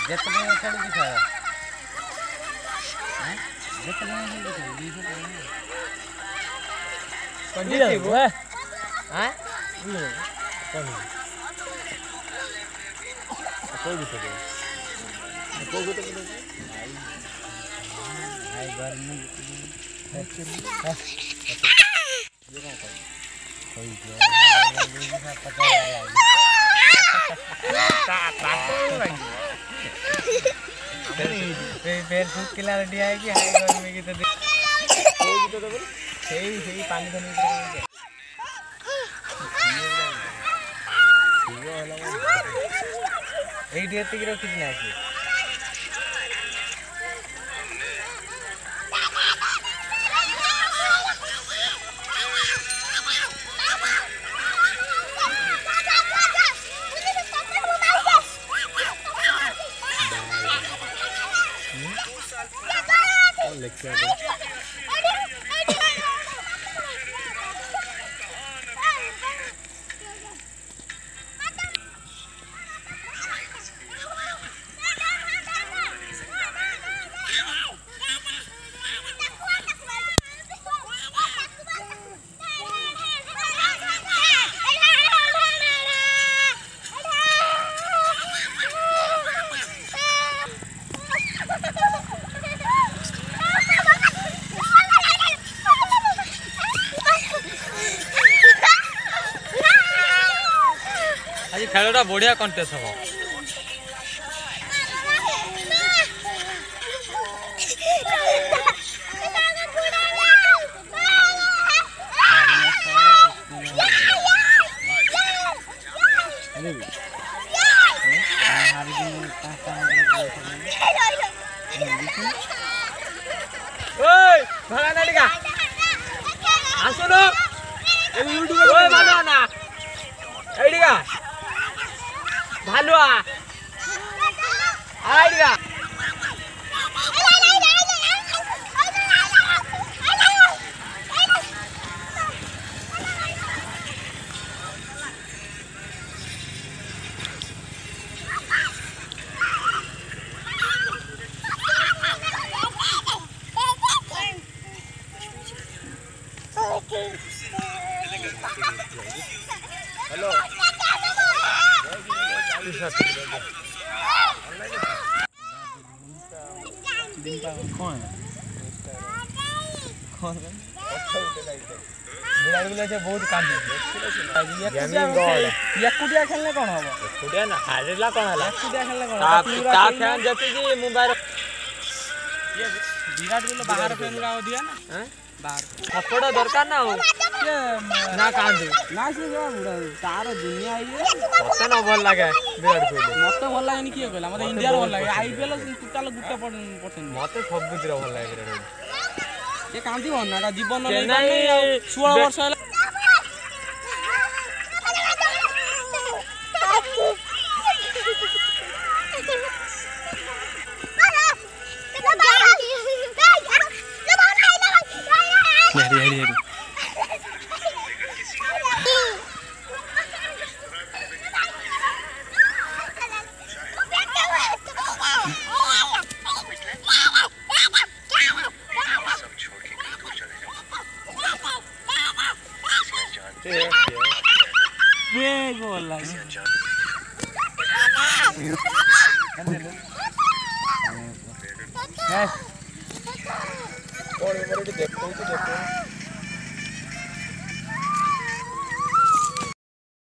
जितने छड़ की था हैं जितने की थी बीस पंडित वो हैं ये कौन कोई भी तो कोई भी तो आई गर्मी है ये कौन कोई जो पता फिर सूख किला रेडी आएगी हाई गर्मी की तो सही पानी धनी एटी एतिक रखी ना लेक्चर खेलटा बढ़िया कंटेस्ट हम भालुआ आइगा हेलो कौन बहुत काम एकुटिया खेलने कौन हम एकुटिया ना हारेला कौन है एकुटिया खेलने कौन ता फैन जति जी मोबाइल ये विराट बोले बाहर पेन का दिया ना हैं बाहर थपड़ा दरकार ना हो ये ना कांदू ना से जो बुढ़ा तार दुनिया है मते न भल लागे विराट कोहली मते भल लागे नि किए कहला मते इंडिया रो भल लागे आईपीएल टोटल गुटे परसेंट मते सब गुजरा भल लागे विराट कोहली ये कांदी हो ना जीवन नहीं 16 वर्ष है हरी ये गोल लगा और देखो